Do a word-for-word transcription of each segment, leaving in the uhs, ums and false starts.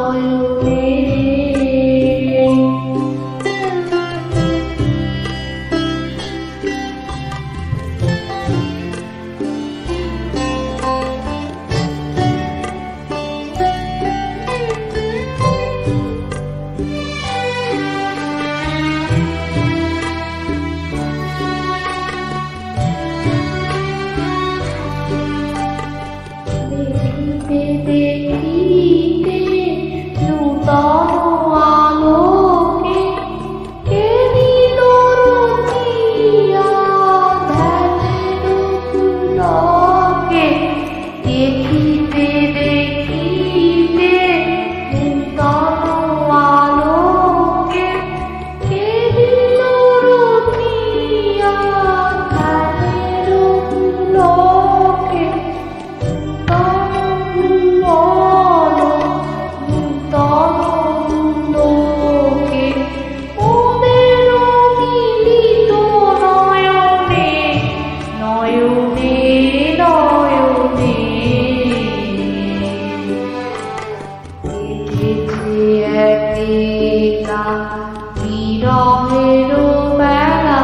ekela birohero bela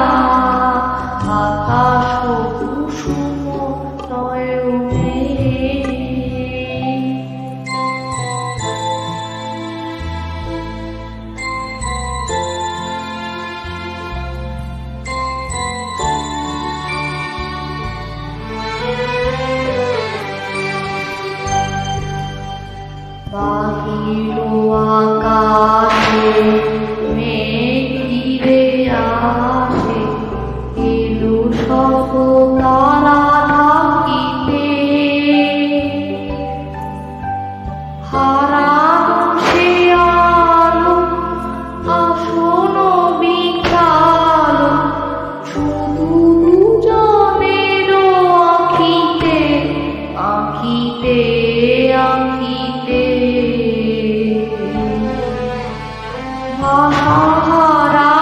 আকাশ কুসুম নয়নে বাহির আকাশে মেঘ ঘিরে আসে এলো সব তারা ঢাকিতে হারানো সে আলো আসন বিকালো শুধু দুজনের আঁখিতে আঁখিতে আঁখিতে ভাষাহারা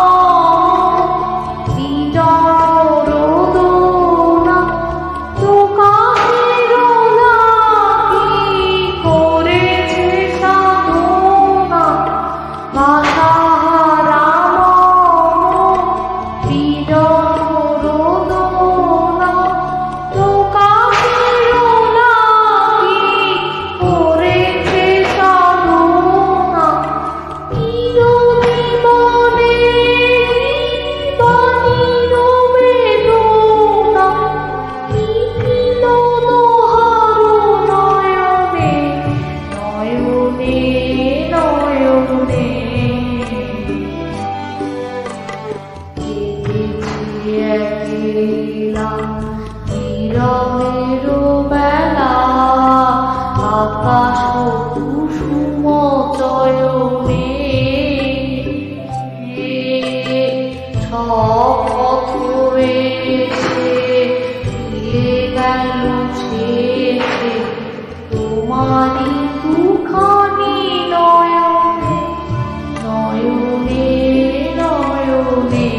বিরোদনা প্রকাশের লাগি করেছে সাধনা ভাষাহারা বিরোদনা প্রকাশের লাগি করেছে সাধনা ekela birohero bela আকাশ কুসুম চয়নে সব পথ এসে দিয়ে গেল শেষে তোমারই দুখানি নয়নে নয়নে নয়নে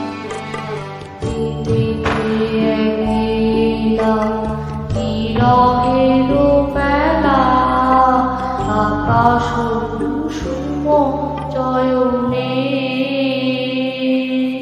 ekela birohero